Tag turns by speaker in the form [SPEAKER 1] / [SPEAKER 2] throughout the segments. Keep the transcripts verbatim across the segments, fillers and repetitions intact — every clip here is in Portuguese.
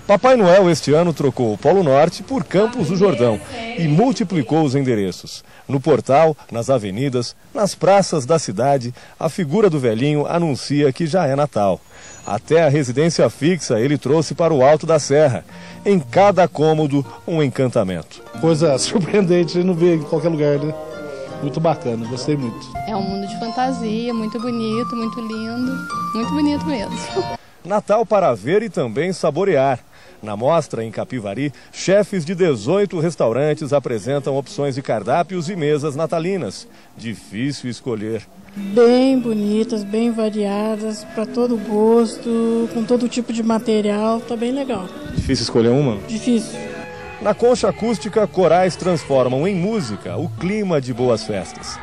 [SPEAKER 1] Papai Noel este ano trocou o Polo Norte por Campos do Jordão e multiplicou os endereços. No portal, nas avenidas, nas praças da cidade, a figura do velhinho anuncia que já é Natal. Até a residência fixa ele trouxe para o Alto da Serra. Em cada cômodo, um encantamento.
[SPEAKER 2] Coisa surpreendente, não vê em qualquer lugar, né? Muito bacana, gostei muito.
[SPEAKER 3] É um mundo de fantasia, muito bonito, muito lindo, muito bonito mesmo.
[SPEAKER 1] Natal para ver e também saborear. Na mostra, em Capivari, chefes de dezoito restaurantes apresentam opções de cardápios e mesas natalinas. Difícil escolher.
[SPEAKER 4] Bem bonitas, bem variadas, para todo gosto, com todo tipo de material, tá bem legal.
[SPEAKER 1] Difícil escolher uma?
[SPEAKER 4] Difícil.
[SPEAKER 1] Na concha acústica, corais transformam em música o clima de boas festas.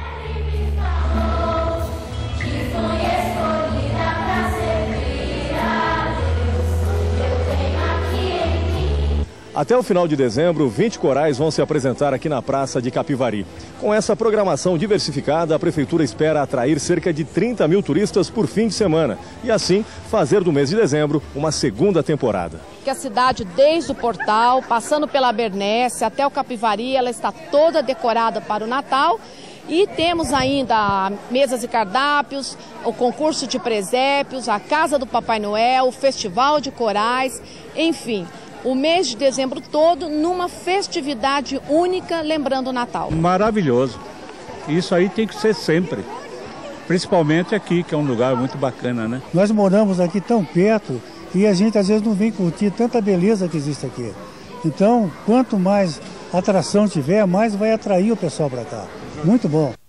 [SPEAKER 1] Até o final de dezembro, vinte corais vão se apresentar aqui na Praça de Capivari. Com essa programação diversificada, a Prefeitura espera atrair cerca de trinta mil turistas por fim de semana e, assim, fazer do mês de dezembro uma segunda temporada.
[SPEAKER 5] Que a cidade, desde o portal, passando pela Abernéssia até o Capivari, ela está toda decorada para o Natal. E temos ainda mesas e cardápios, o concurso de presépios, a Casa do Papai Noel, o Festival de Corais, enfim... O mês de dezembro todo numa festividade única, lembrando o Natal.
[SPEAKER 6] Maravilhoso. Isso aí tem que ser sempre. Principalmente aqui, que é um lugar muito bacana, né?
[SPEAKER 7] Nós moramos aqui tão perto e a gente às vezes não vem curtir tanta beleza que existe aqui. Então, quanto mais atração tiver, mais vai atrair o pessoal para cá. Muito bom.